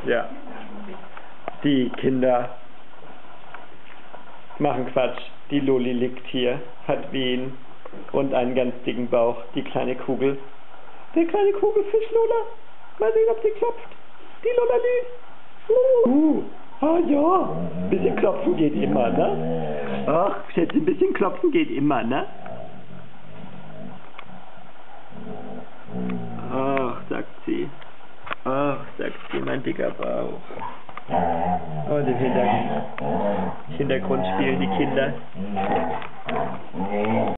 Ja. Die Kinder machen Quatsch. Die Loli liegt hier, hat Wehen und einen ganz dicken Bauch. Die kleine Kugel. Der kleine Kugelfisch, Lola. Mal sehen, ob sie klopft. Die Lolali. Ah ja. Ein bisschen klopfen geht immer, ne? Ach, Schätze, ein bisschen klopfen geht immer, ne? Ach, sagt sie. Ach, sagt sie, mein dicker Bauch. Und im Hintergrund spielen die Kinder.